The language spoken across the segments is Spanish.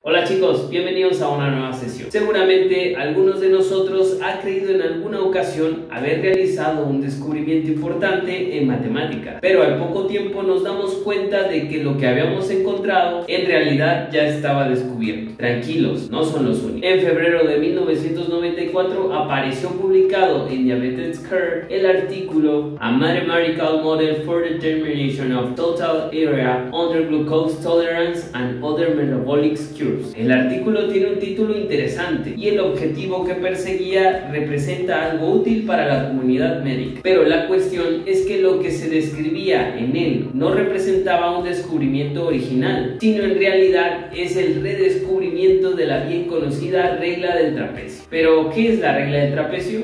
Hola chicos, bienvenidos a una nueva sesión. Seguramente algunos de nosotros ha creído en alguna ocasión haber realizado un descubrimiento importante en matemática, pero al poco tiempo nos damos cuenta de que lo que habíamos encontrado en realidad ya estaba descubierto. Tranquilos, no son los únicos. En febrero de 1994 apareció publicado en Diabetes Care el artículo A Mathematical Model for Determination of Total Area Under Glucose Tolerance and Other Metabolic Cures. El artículo tiene un título interesante y el objetivo que perseguía representa algo útil para la comunidad médica, pero la cuestión es que lo que se describía en él no representaba un descubrimiento original, sino en realidad es el redescubrimiento de la bien conocida regla del trapecio. ¿Pero qué es la regla del trapecio?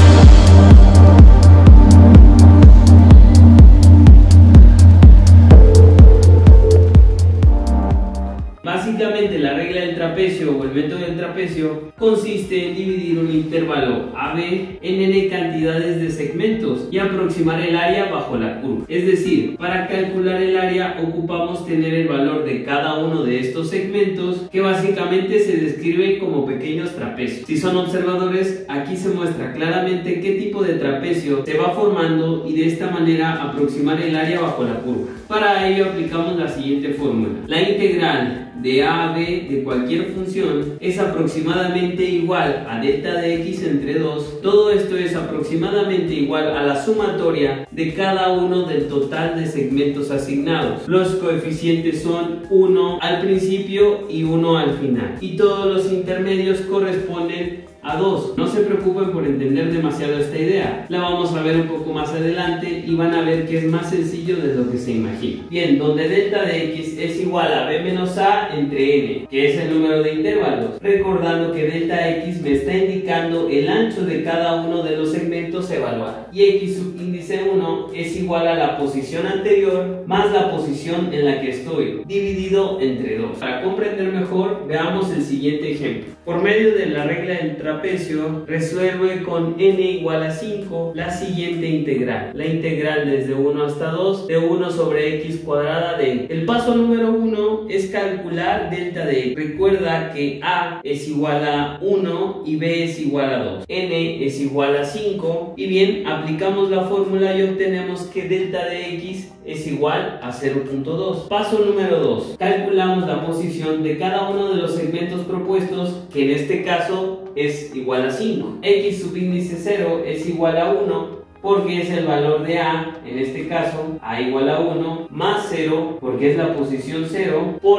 Básicamente la regla del trapecio o el método del trapecio consiste en dividir un intervalo AB en n cantidades de segmentos y aproximar el área bajo la curva. Es decir, para calcular el área ocupamos tener el valor de cada uno de estos segmentos, que básicamente se describen como pequeños trapecios. Si son observadores, aquí se muestra claramente qué tipo de trapecio se va formando y de esta manera aproximar el área bajo la curva. Para ello aplicamos la siguiente fórmula. La integral de a a b de cualquier función es aproximadamente igual a delta de x entre 2. Todo esto es aproximadamente igual a la sumatoria de cada uno del total de segmentos asignados. Los coeficientes son 1 al principio y 1 al final, y todos los intermedios corresponden a 2. No se preocupen por entender demasiado esta idea, la vamos a ver un poco más adelante y van a ver que es más sencillo de lo que se imagina. Bien, donde delta de x es igual a b menos a entre n, que es el número de intervalos, recordando que delta x me está indicando el ancho de cada uno de los segmentos a evaluar, y x subíndice 1 es igual a la posición anterior más la posición en la que estoy, dividido entre 2. Para comprender mejor, veamos el siguiente ejemplo. Por medio de la regla del trapecio, resuelve con n igual a 5 la siguiente integral. La integral desde 1 hasta 2 de 1 sobre x cuadrada de... El paso número 1 es calcular delta de x. Recuerda que a es igual a 1 y b es igual a 2. N es igual a 5 y bien, aplicamos la fórmula y obtenemos que delta de x es igual a 0.2. Paso número 2. Calculamos la posición de cada uno de los segmentos propuestos, que en este caso es igual a 5. X subíndice 0 es igual a 1 porque es el valor de a, en este caso a igual a 1, más 0 porque es la posición 0 por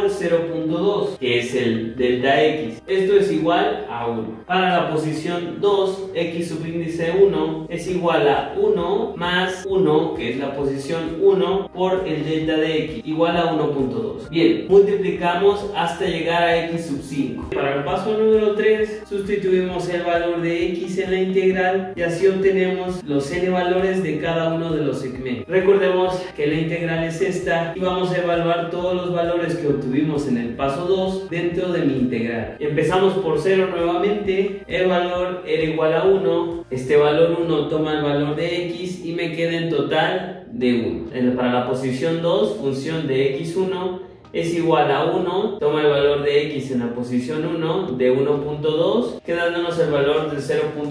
0.2 que es el delta x. Esto es igual a 1. Para la posición 2, x subíndice 1 es igual a 1 más 1 que es la posición 1 por el delta de x, igual a 1.2. Bien, multiplicamos hasta llegar a x sub 5. Para el paso número 3, sustituimos el valor de x en la integral y así obtenemos los n valores de cada uno de los segmentos. Recordemos que la integral es esta y vamos a evaluar todos los valores que obtuvimos en el paso 2 dentro de mi integral. Empezamos por 0 nuevamente, el valor era igual a 1, este valor 1 toma el valor de x y me queda en total de 1. Para la posición 2, función de x1 es igual a 1, toma el valor de x en la posición 1 de 1.2, quedándonos el valor de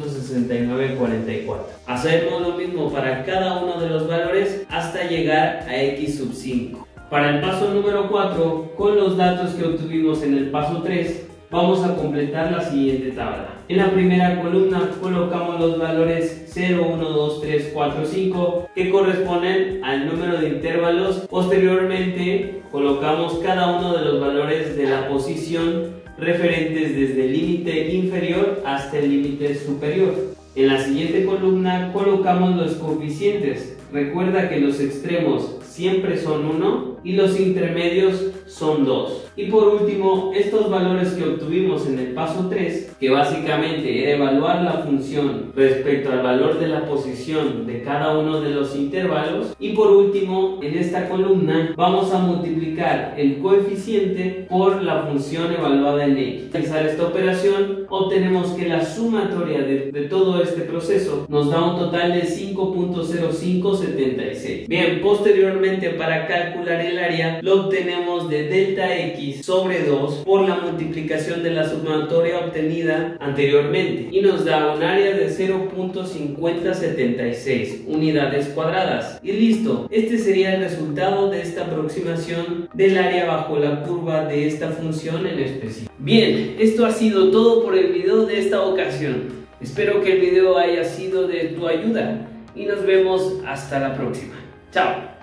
0.6944. Hacemos lo mismo para cada uno de los valores hasta llegar a x sub 5. Para el paso número 4, con los datos que obtuvimos en el paso 3, vamos a completar la siguiente tabla. En la primera columna colocamos los valores 0, 1, 2, 3, 4, 5 que corresponden al número de intervalos. Posteriormente colocamos cada uno de los valores de la posición referentes desde el límite inferior hasta el límite superior. En la siguiente columna colocamos los coeficientes. Recuerda que los extremos siempre son 1 y los intermedios son 2. Y por último, estos valores que obtuvimos en el paso 3, que básicamente era evaluar la función respecto al valor de la posición de cada uno de los intervalos. Y por último, en esta columna vamos a multiplicar el coeficiente por la función evaluada en x. Al realizar esta operación, obtenemos que la sumatoria de todo este proceso nos da un total de 5.0576. Bien, posteriormente para calcular el del área lo obtenemos de delta x sobre 2 por la multiplicación de la sumatoria obtenida anteriormente y nos da un área de 0.5076 unidades cuadradas. Y listo, este sería el resultado de esta aproximación del área bajo la curva de esta función en específico. Bien, esto ha sido todo por el video de esta ocasión. Espero que el video haya sido de tu ayuda y nos vemos hasta la próxima. Chao.